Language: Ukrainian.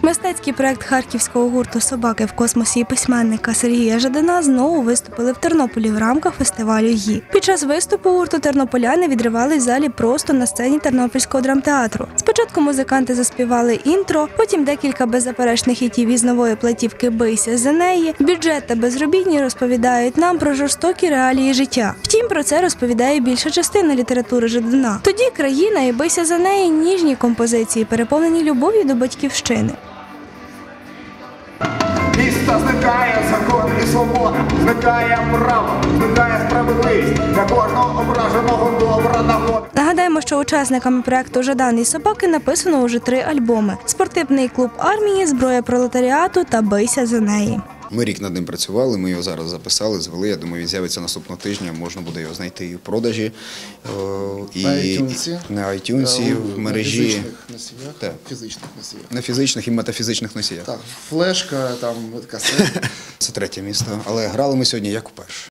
Мистецький проект харківського гурту «Собаки в космосі» і письменника Сергія Жадана знову виступили в Тернополі в рамках фестивалю «Ї». Під час виступу гурту тернополяни відривали в залі просто на сцені Тернопільського драмтеатру. Спочатку музиканти заспівали інтро, потім декілька беззаперечних хітів із нової платівки «Бийся за неї». Бюджет та безробітні розповідають нам про жорстокі реалії життя. Втім, про це розповідає більша частина літератури Жадана. Тоді «Країна» і «Бийся за неї» – ніжні композиції, переповнені любов'ю до батьківщини. Місто зникає закон і свобода, зникає право, зникає справедливість, для кожного ображеного добра нагода. Нагадаємо, що учасниками проекту «Жадан і собаки» написано уже 3 альбоми: «Спортивний клуб армії», «Зброя пролетаріату» та «Бийся за неї». Ми рік над ним працювали, ми його зараз записали, звели. Я думаю, він з'явиться наступного тижня, можна буде його знайти і в продажі, і на iTunes, в мережі. На фізичних носіях, так. Фізичних носіях. На фізичних і метафізичних носіях. Так, флешка, там, касета. Це 3-е місто, але грали ми сьогодні як вперше.